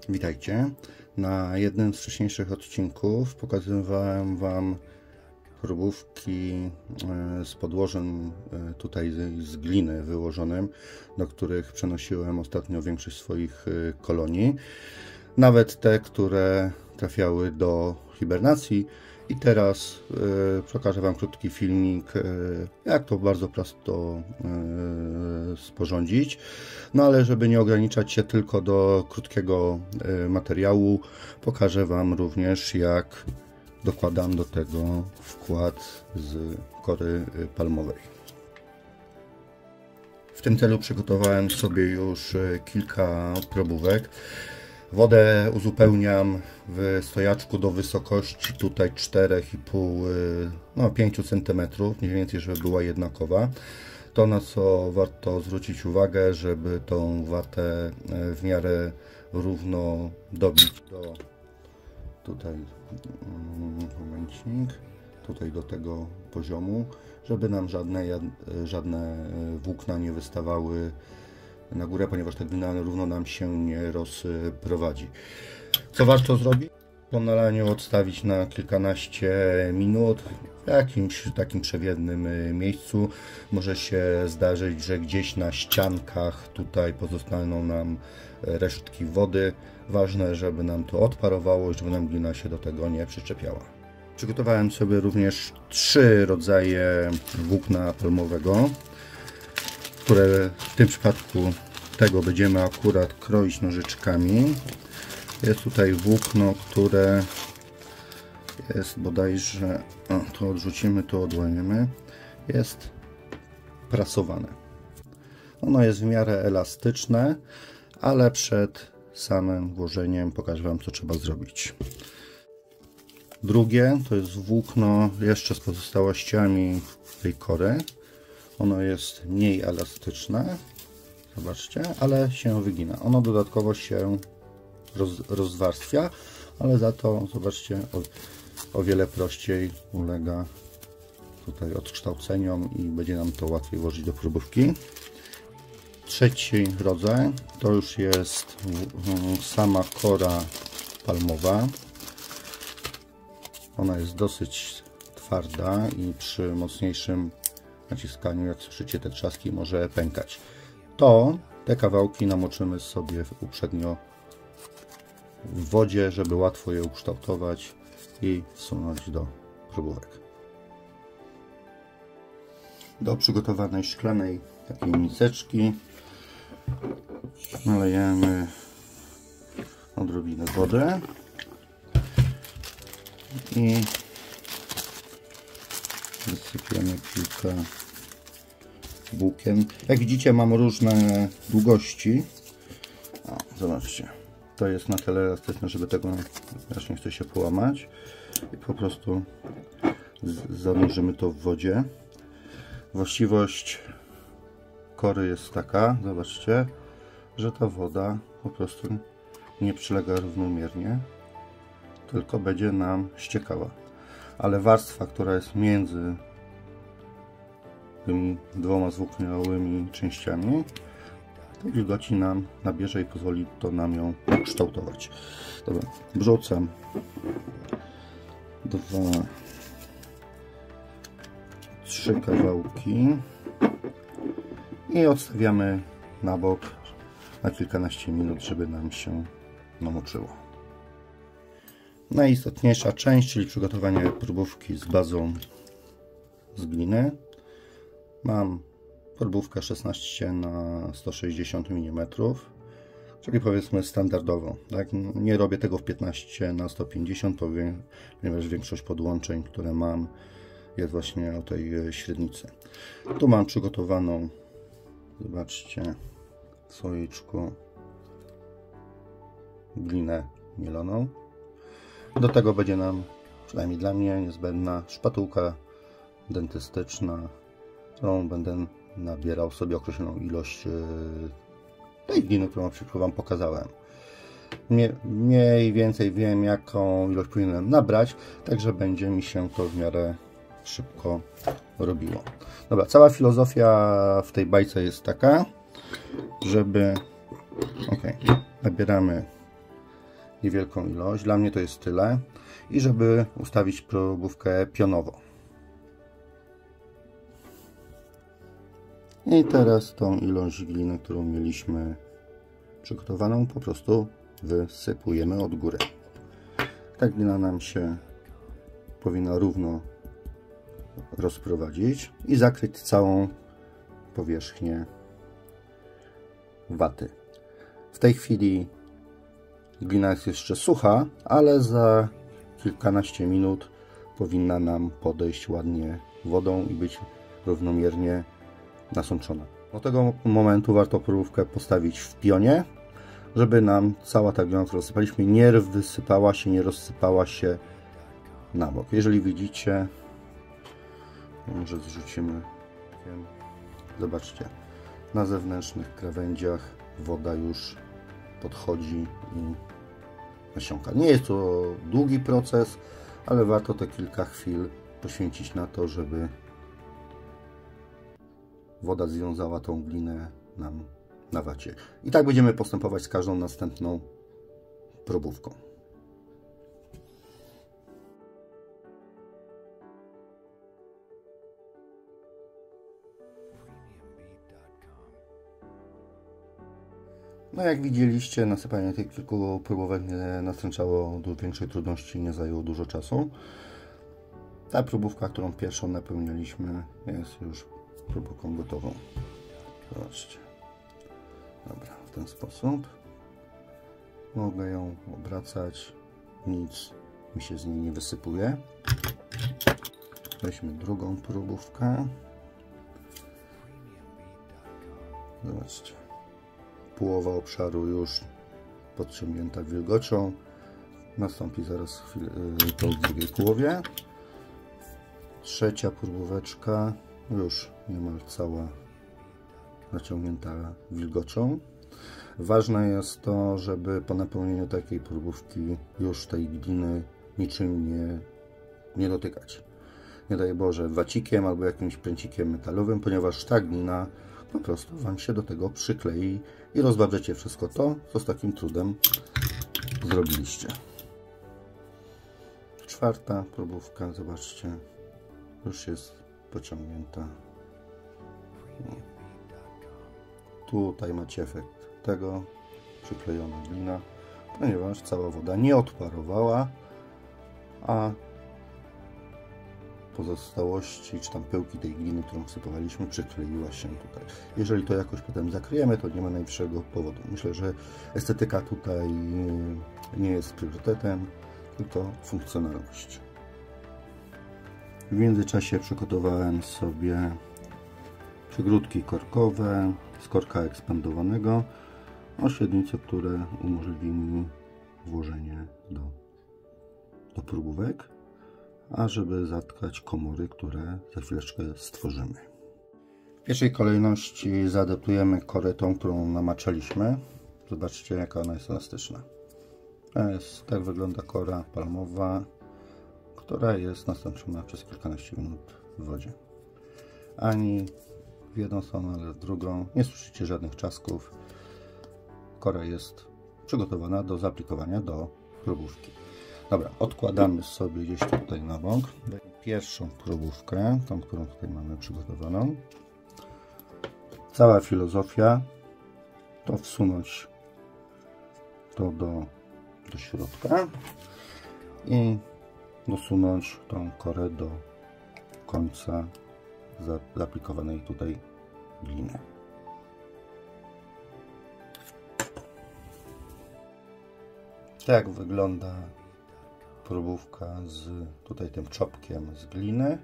Witajcie. Na jednym z wcześniejszych odcinków pokazywałem Wam próbówki z podłożem tutaj z gliny wyłożonym, do których przenosiłem ostatnio większość swoich kolonii. Nawet te, które trafiały do hibernacji. I teraz pokażę Wam krótki filmik, jak to bardzo prosto sporządzić. No ale żeby nie ograniczać się tylko do krótkiego materiału, pokażę Wam również, jak dokładam do tego wkład z kory palmowej. W tym celu przygotowałem sobie już kilka probówek. Wodę uzupełniam w stojaczku do wysokości tutaj 4,5-5 cm, mniej więcej, żeby była jednakowa. To, na co warto zwrócić uwagę, żeby tą watę w miarę równo dobić do tutaj, momencik, tutaj do tego poziomu, żeby nam żadne włókna nie wystawały na górę, ponieważ ta glina równo nam się nie rozprowadzi. Co warto zrobić? Po nalaniu odstawić na kilkanaście minut w jakimś takim przewiewnym miejscu. Może się zdarzyć, że gdzieś na ściankach tutaj pozostaną nam resztki wody. Ważne, żeby nam to odparowało, żeby nam glina się do tego nie przyczepiała. Przygotowałem sobie również 3 rodzaje włókna palmowego, które w tym przypadku tego będziemy akurat kroić nożyczkami. Jest tutaj włókno, które jest bodajże, to odrzucimy, to odłamiemy, jest prasowane. Ono jest w miarę elastyczne, ale przed samym włożeniem pokażę Wam, co trzeba zrobić. Drugie to jest włókno jeszcze z pozostałościami tej kory. Ono jest mniej elastyczne, zobaczcie, ale się wygina. Ono dodatkowo się rozwarstwia, ale za to, zobaczcie, o wiele prościej ulega tutaj odkształceniom i będzie nam to łatwiej włożyć do próbówki. Trzeci rodzaj to już jest sama kora palmowa. Ona jest dosyć twarda i przy mocniejszym naciskaniu, jak słyszycie, te trzaski może pękać. Te kawałki namoczymy sobie uprzednio w wodzie, żeby łatwo je ukształtować i wsunąć do próbówek. Do przygotowanej szklanej takiej miseczki nalejemy odrobinę wody i wysypiemy kilka włókien. Jak widzicie, mam różne długości. Zobaczcie, to jest na tyle elastyczne, żeby tego aż nie chce się połamać i po prostu zanurzymy to w wodzie. Właściwość kory jest taka, zobaczcie, że ta woda po prostu nie przylega równomiernie, tylko będzie nam ściekała. Ale warstwa, która jest między tymi dwoma zwłókniałymi częściami, tej wilgoci nam nabierze i pozwoli to nam ją ukształtować. Dobra, wrzucam 2-3 kawałki i odstawiamy na bok na kilkanaście minut, żeby nam się namoczyło. Najistotniejsza część, czyli przygotowanie próbówki z bazą z gliny. Mam próbówkę 16 na 160 mm, czyli powiedzmy standardowo. Tak? Nie robię tego w 15 na 150, ponieważ większość podłączeń, które mam, jest właśnie o tej średnicy. Tu mam przygotowaną, zobaczcie, w słoiczku glinę mieloną. Do tego będzie nam, przynajmniej dla mnie, niezbędna szpatułka dentystyczna, którą będę nabierał sobie określoną ilość tej gliny, którą Wam pokazałem. Mniej więcej wiem, jaką ilość powinienem nabrać, także będzie mi się to w miarę szybko robiło. Dobra, cała filozofia w tej bajce jest taka, żeby nabieramy niewielką ilość. Dla mnie to jest tyle. I żeby ustawić próbówkę pionowo. I teraz tą ilość gliny, którą mieliśmy przygotowaną, po prostu wysypujemy od góry. Ta glina nam się powinna równo rozprowadzić i zakryć całą powierzchnię waty. W tej chwili glina jest jeszcze sucha, ale za kilkanaście minut powinna nam podejść ładnie wodą i być równomiernie nasączona. Do tego momentu warto próbówkę postawić w pionie, żeby nam cała ta glina, którą rozsypaliśmy, nie wysypała się, nie rozsypała się na bok. Jeżeli widzicie, może zrzucimy, zobaczcie, na zewnętrznych krawędziach woda już podchodzi i nasiąka. Nie jest to długi proces, ale warto te kilka chwil poświęcić na to, żeby woda związała tą glinę nam na wacie. I tak będziemy postępować z każdą następną próbówką. No jak widzieliście, nasypanie tych kilku próbówek nie nastręczało do większej trudności, nie zajęło dużo czasu. Ta próbówka, którą pierwszą napełniliśmy, jest już próbówką gotową. Zobaczcie. Dobra, w ten sposób mogę ją obracać, nic mi się z niej nie wysypuje. Weźmy drugą próbówkę. Zobaczcie. Połowa obszaru już podciągnięta wilgocią. Nastąpi zaraz to w drugiej połowie. Trzecia próbóweczka już niemal cała naciągnięta wilgocią. Ważne jest to, żeby po napełnieniu takiej próbówki już tej gliny niczym nie dotykać. Nie daj Boże wacikiem albo jakimś pręcikiem metalowym, ponieważ ta glina po prostu Wam się do tego przyklei i rozwabrzecie wszystko to, co z takim trudem zrobiliście. Czwarta próbówka, zobaczcie, już jest pociągnięta. Tutaj macie efekt tego, przyklejona glina, ponieważ cała woda nie odparowała, a pozostałości, czy tam pyłki tej gliny, którą wsypowaliśmy, przykleiła się tutaj. Jeżeli to jakoś potem zakryjemy, to nie ma najwyższego powodu. Myślę, że estetyka tutaj nie jest priorytetem, tylko funkcjonalność. W międzyczasie przygotowałem sobie przygródki korkowe z korka ekspandowanego o średnicy, które umożliwi mi włożenie do próbówek, a żeby zatkać komory, które za chwileczkę stworzymy. W pierwszej kolejności zaadaptujemy korę tą, którą namaczaliśmy. Zobaczcie, jaka ona jest elastyczna. Tak wygląda kora palmowa, która jest nastąpiona przez kilkanaście minut w wodzie. Ani w jedną stronę, ale w drugą. Nie słyszycie żadnych trzasków. Kora jest przygotowana do zaaplikowania do próbówki. Dobra, odkładamy sobie gdzieś tutaj na bok. Pierwszą próbówkę, tą, którą tutaj mamy przygotowaną. Cała filozofia to wsunąć to do środka i dosunąć tą korę do końca zaaplikowanej tutaj gliny. Tak wygląda próbówka z tutaj tym czopkiem z gliny,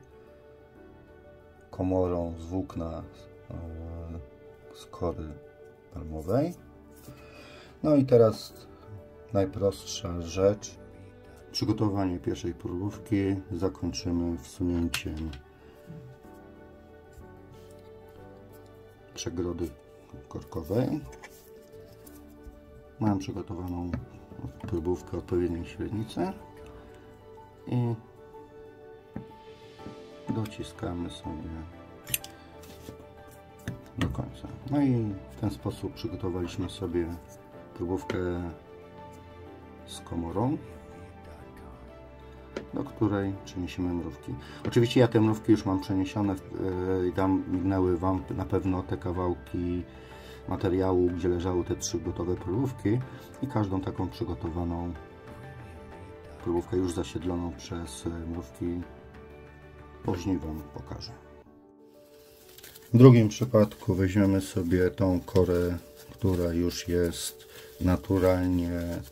komorą z włókna z kory palmowej. No i teraz najprostsza rzecz. Przygotowanie pierwszej próbówki zakończymy wsunięciem przegrody korkowej. Mam przygotowaną próbówkę odpowiedniej średnicy i dociskamy sobie do końca. No i w ten sposób przygotowaliśmy sobie próbówkę z komorą, do której przeniesiemy mrówki. Oczywiście ja te mrówki już mam przeniesione i tam minęły Wam na pewno te kawałki materiału, gdzie leżały te 3 gotowe próbówki i każdą taką przygotowaną próbówkę już zasiedloną przez mrówki później Wam pokażę. W drugim przypadku weźmiemy sobie tą korę, która już jest naturalnie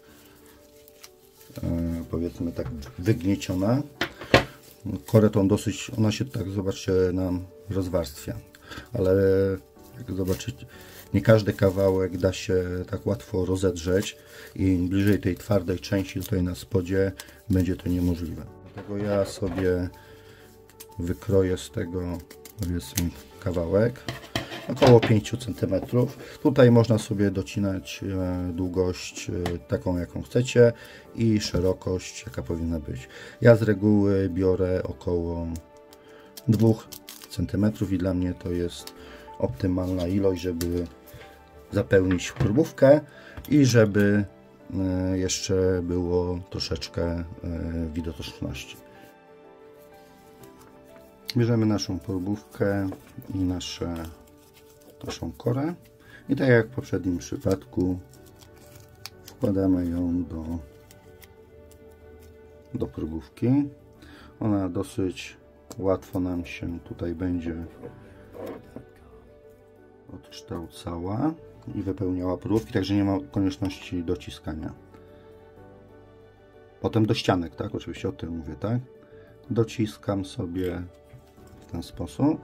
powiedzmy tak wygnieciona. Korę tą dosyć, ona się tak, zobaczcie, nam rozwarstwia, ale jak zobaczycie, nie każdy kawałek da się tak łatwo rozedrzeć i im bliżej tej twardej części tutaj na spodzie będzie to niemożliwe. Dlatego ja sobie wykroję z tego, powiedzmy, kawałek około 5 cm. Tutaj można sobie docinać długość taką, jaką chcecie i szerokość, jaka powinna być. Ja z reguły biorę około 2 cm i dla mnie to jest optymalna ilość, żeby zapełnić próbówkę i żeby jeszcze było troszeczkę widoczności. Bierzemy naszą próbówkę i naszą korę i tak jak w poprzednim przypadku wkładamy ją do próbówki. Ona dosyć łatwo nam się tutaj będzie odkształcała i wypełniała próbówki, także nie ma konieczności dociskania. Potem do ścianek, tak? Oczywiście o tym mówię, tak? Dociskam sobie w ten sposób.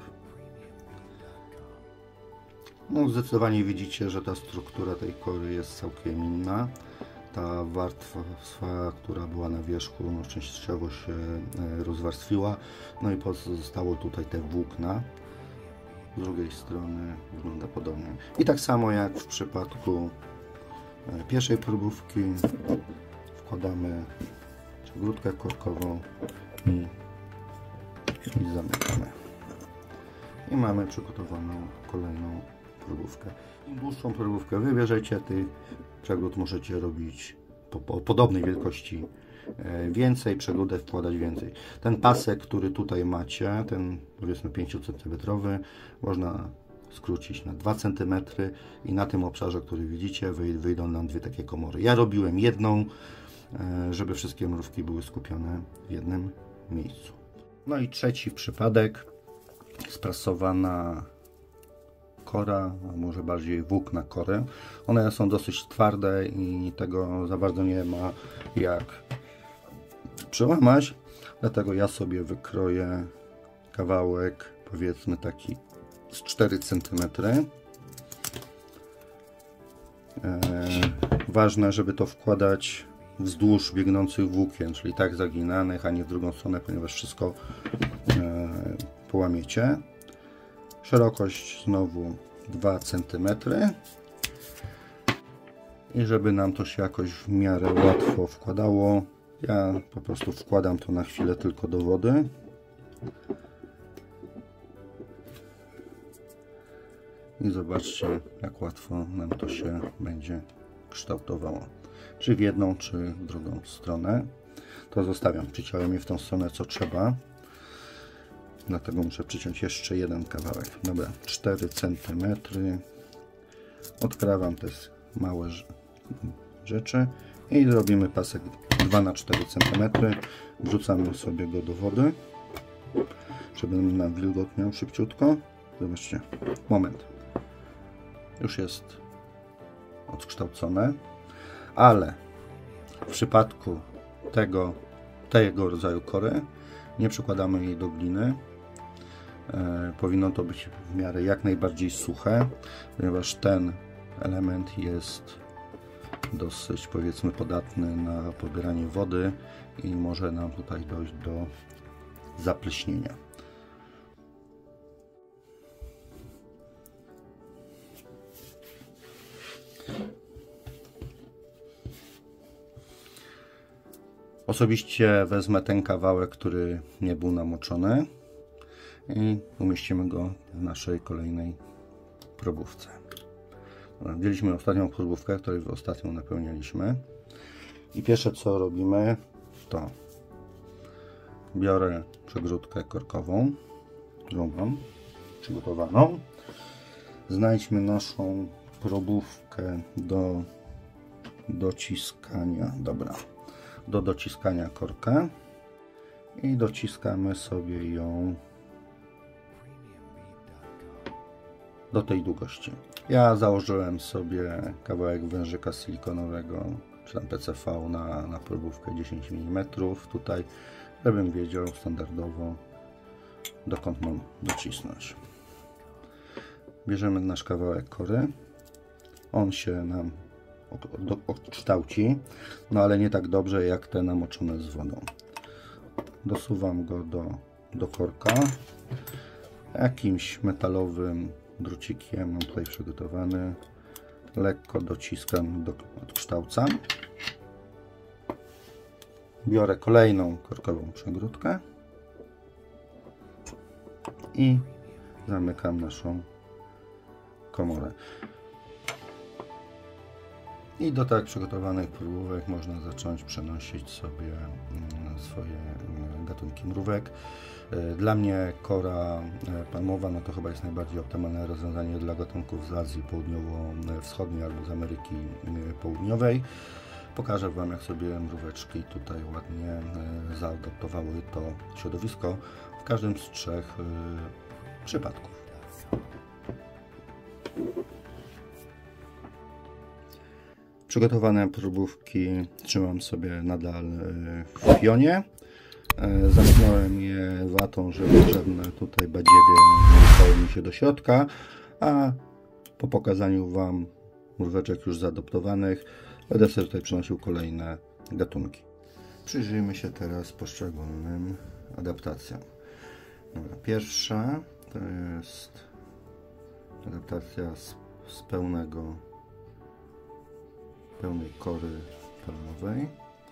No, zdecydowanie widzicie, że ta struktura tej kory jest całkiem inna. Ta warstwa, która była na wierzchu, no, częściowo się rozwarstwiła, no i pozostało tutaj te włókna. Z drugiej strony wygląda podobnie. I tak samo jak w przypadku pierwszej próbówki, wkładamy grudkę korkową i zamykamy. I mamy przygotowaną kolejną próbówkę. Im dłuższą próbówkę wybierzecie, tych przegród możecie robić o podobnej wielkości więcej, przegródek wkładać więcej. Ten pasek, który tutaj macie, ten powiedzmy 5 cm, można skrócić na 2 cm i na tym obszarze, który widzicie, wyjdą nam 2 takie komory. Ja robiłem jedną, żeby wszystkie mrówki były skupione w jednym miejscu. No i trzeci przypadek, sprasowana kora, a może bardziej włókna kory. One są dosyć twarde i tego za bardzo nie ma jak przełamać, dlatego ja sobie wykroję kawałek, powiedzmy taki z 4 cm. Ważne, żeby to wkładać wzdłuż biegnących włókien, czyli tak zaginanych, a nie w drugą stronę, ponieważ wszystko połamiecie. Szerokość znowu 2 cm. I żeby nam to się jakoś w miarę łatwo wkładało, ja po prostu wkładam to na chwilę tylko do wody. I zobaczcie, jak łatwo nam to się będzie kształtowało. Czy w jedną, czy w drugą stronę. To zostawiam. Przyciąłem je w tą stronę, co trzeba. Dlatego muszę przyciąć jeszcze jeden kawałek. Dobra, 4 cm. Odkrawam te małe rzeczy i zrobimy pasek 2 na 4 cm. Wrzucamy sobie go do wody, żeby nam wilgotniał szybciutko. Zobaczcie, moment. Już jest odkształcone, ale w przypadku tego rodzaju kory nie przykładamy jej do gliny. Powinno to być w miarę jak najbardziej suche, ponieważ ten element jest dosyć, powiedzmy, podatny na pobieranie wody i może nam tutaj dojść do zapleśnienia. Osobiście wezmę ten kawałek, który nie był namoczony i umieścimy go w naszej kolejnej próbówce. Wzięliśmy ostatnią próbówkę, której ostatnią napełnialiśmy. I pierwsze co robimy, to biorę przegródkę korkową, którą mam przygotowaną. Znajdźmy naszą probówkę do dociskania, do dociskania korka i dociskamy sobie ją do tej długości. Ja założyłem sobie kawałek wężyka silikonowego, czy tam PCV na probówkę 10 mm tutaj, żebym wiedział standardowo, dokąd mam docisnąć. Bierzemy nasz kawałek kory, on się nam odkształci, no ale nie tak dobrze jak te namoczone z wodą. Dosuwam go do korka, jakimś metalowym drucikiem mam tutaj przygotowany, lekko dociskam, odkształcam. Biorę kolejną korkową przegródkę i zamykam naszą komorę. I do tak przygotowanych probówek można zacząć przenosić sobie swoje gatunki mrówek. Dla mnie kora palmowa no to chyba jest najbardziej optymalne rozwiązanie dla gatunków z Azji Południowo-Wschodniej albo z Ameryki Południowej. Pokażę Wam, jak sobie mróweczki tutaj ładnie zaadaptowały to środowisko w każdym z trzech przypadków. Przygotowane probówki trzymam sobie nadal w pionie. Zamknąłem je watą, żeby żadne tutaj badziewie nie stały mi się do środka, a po pokazaniu Wam mróweczek już zaadoptowanych będę sobie tutaj przenosił kolejne gatunki. Przyjrzyjmy się teraz poszczególnym adaptacjom. Dobra, pierwsza to jest adaptacja z pełnej kory palmowej.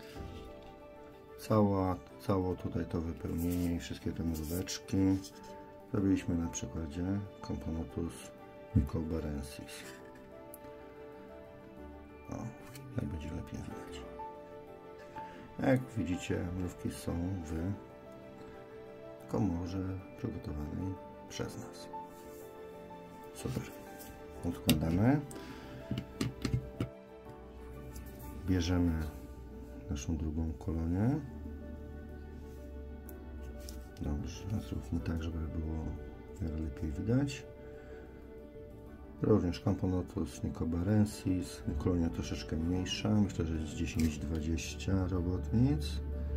Cało tutaj to wypełnienie i wszystkie te mróweczki zrobiliśmy na przykładzie Camponotus nicobarensis. O, tak będzie lepiej widać. Jak widzicie, mrówki są w komorze przygotowanej przez nas. Super. Odkładamy. Bierzemy naszą drugą kolonię. Dobrze, zróbmy tak, żeby było w miarę lepiej widać. Również Camponotus nicobarensis. Kolonia troszeczkę mniejsza, myślę, że jest 10-20 robotnic.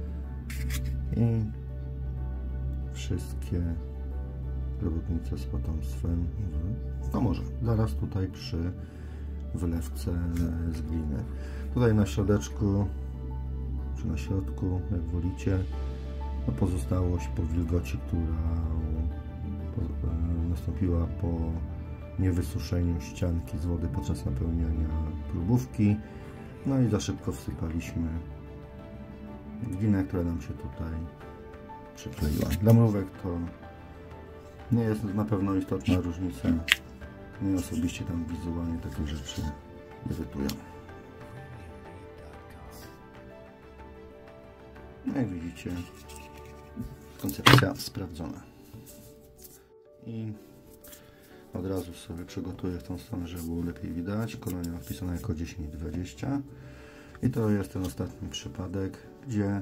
I wszystkie robotnice z potomstwem no może zaraz tutaj przy wylewce z gliny. Tutaj na środeczku, czy na środku, jak wolicie, no pozostałość po wilgoci, która nastąpiła po niewysuszeniu ścianki z wody podczas napełniania probówki. No i za szybko wsypaliśmy glinę, która nam się tutaj przykleiła. Dla mrówek to nie jest na pewno istotna różnica. Mnie osobiście tam wizualnie takie rzeczy irytują. Jak widzicie, koncepcja sprawdzona. I od razu sobie przygotuję w tą stronę, żeby było lepiej widać. Kolonia wpisana jako 10-20. I to jest ten ostatni przypadek, gdzie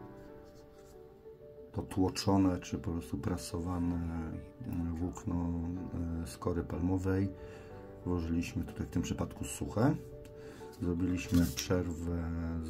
to tłoczone, czy po prostu prasowane włókno z kory palmowej włożyliśmy tutaj w tym przypadku suche. Zrobiliśmy przerwę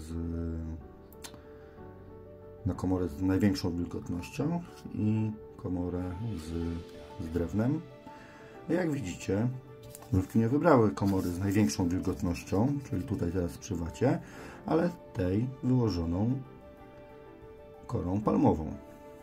na komorę z największą wilgotnością i komorę z drewnem. Jak widzicie, mrówki nie wybrały komory z największą wilgotnością, czyli tutaj teraz przy wacie, ale tej wyłożoną korą palmową.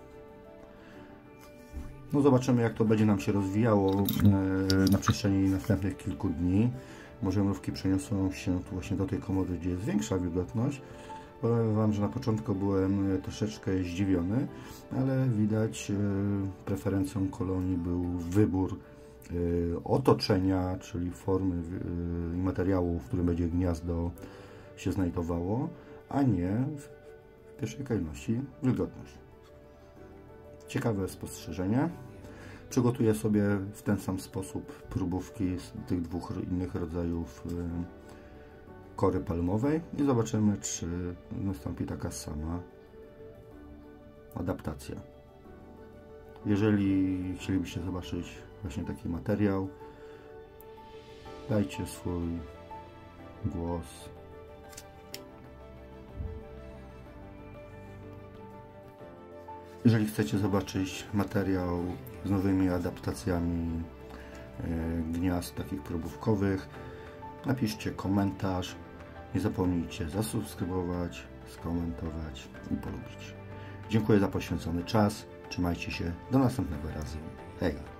No zobaczymy, jak to będzie nam się rozwijało na przestrzeni następnych kilku dni. Może mrówki przeniosą się tu właśnie do tej komory, gdzie jest większa wilgotność. Powiem Wam, że na początku byłem troszeczkę zdziwiony, ale widać preferencją kolonii był wybór otoczenia, czyli formy i materiału, w którym będzie gniazdo się znajdowało, a nie w pierwszej kolejności wilgotność. Ciekawe spostrzeżenie. Przygotuję sobie w ten sam sposób próbówki z tych dwóch innych rodzajów kory palmowej i zobaczymy, czy nastąpi taka sama adaptacja. Jeżeli chcielibyście zobaczyć właśnie taki materiał, dajcie swój głos. Jeżeli chcecie zobaczyć materiał z nowymi adaptacjami gniazd takich próbówkowych, napiszcie komentarz. Nie zapomnijcie zasubskrybować, skomentować i polubić. Dziękuję za poświęcony czas. Trzymajcie się. Do następnego razu. Hej!